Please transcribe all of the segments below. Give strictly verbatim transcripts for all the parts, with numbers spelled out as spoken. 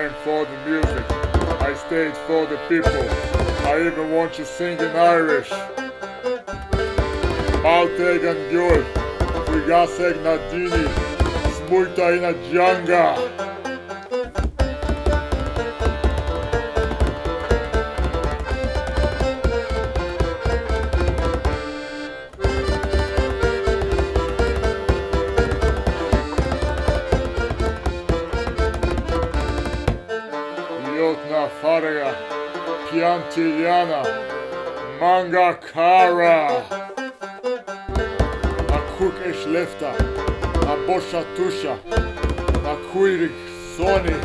I'm for the music. I stayed for the people. I even want to sing in Irish. Baltegan Gyul, Frigaseg Nadini, Smulta ina Djanga. Jotna Farga, Piantiliana, Manga Kara, Na Kuk Eslefta, Na Bosha Tusha, Na Kuirik Soni.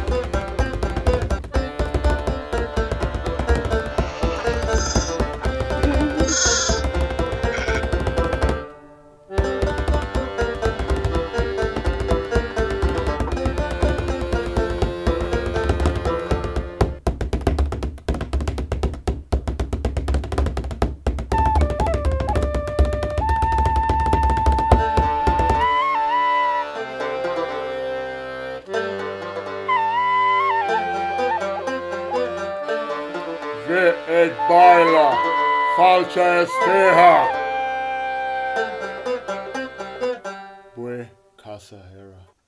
Ve et baila, falcha es feja. Bue casa hera.